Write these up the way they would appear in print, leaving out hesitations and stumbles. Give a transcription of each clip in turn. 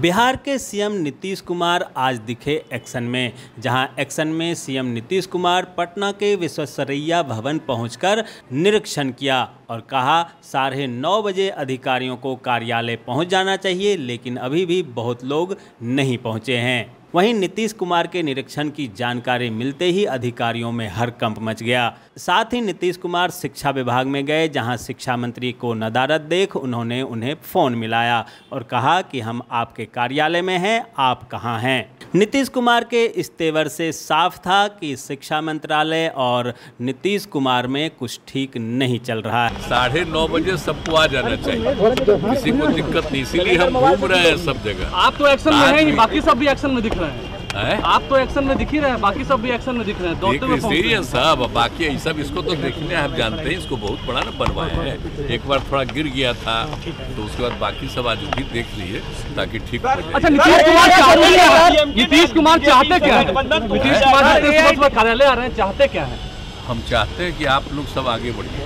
बिहार के सीएम नीतीश कुमार आज दिखे एक्शन में, जहां एक्शन में सीएम नीतीश कुमार पटना के विश्वेश्वरैया भवन पहुंचकर निरीक्षण किया और कहा 9:30 बजे अधिकारियों को कार्यालय पहुंच जाना चाहिए, लेकिन अभी भी बहुत लोग नहीं पहुंचे हैं। वहीं नीतीश कुमार के निरीक्षण की जानकारी मिलते ही अधिकारियों में हड़कंप मच गया। साथ ही नीतीश कुमार शिक्षा विभाग में गए, जहां शिक्षा मंत्री को नदारद देख उन्होंने उन्हें फ़ोन मिलाया और कहा कि हम आपके कार्यालय में हैं, आप कहां हैं। नीतीश कुमार के इस तेवर से साफ था कि शिक्षा मंत्रालय और नीतीश कुमार में कुछ ठीक नहीं चल रहा है। 9:30 बजे सबको आ जाना चाहिए, किसी को दिक्कत नहीं, इसीलिए हम घूम रहे हैं सब जगह। आप तो एक्शन में हैं, बाकी सब भी एक्शन में दिख रहे हैं। आप तो एक्शन में दिख ही रहे हैं, बाकी सब भी एक्शन में दिख रहे हैं। सब बाकी सब इसको तो देखने आप जानते हैं, इसको बहुत बड़ा न बनवाया है। एक बार थोड़ा गिर गया था तो उसके बाद बाकी सब आज भी देख लिए ताकि ठीक हो जाए। अच्छा, नीतीश कुमार चाहते क्या है? नीतीश कुमार कार्यालय आ रहे हैं, चाहते क्या है? हम चाहते हैं कि आप लोग सब आगे बढ़िए।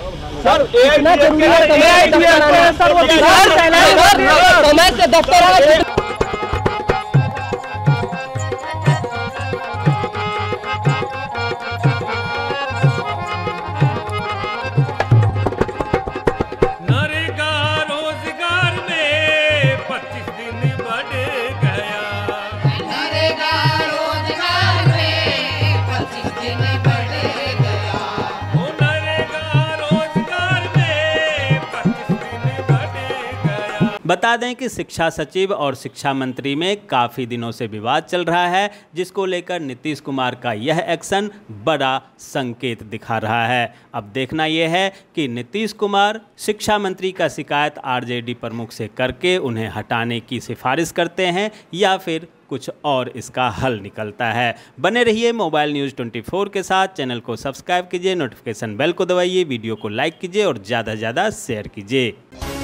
बता दें कि शिक्षा सचिव और शिक्षा मंत्री में काफ़ी दिनों से विवाद चल रहा है, जिसको लेकर नीतीश कुमार का यह एक्शन बड़ा संकेत दिखा रहा है। अब देखना यह है कि नीतीश कुमार शिक्षा मंत्री का शिकायत आरजेडी प्रमुख से करके उन्हें हटाने की सिफारिश करते हैं या फिर कुछ और इसका हल निकलता है। बने रहिए मोबाइल न्यूज़ 24 के साथ। चैनल को सब्सक्राइब कीजिए, नोटिफिकेशन बेल को दबाइए, वीडियो को लाइक कीजिए और ज़्यादा से ज़्यादा शेयर कीजिए।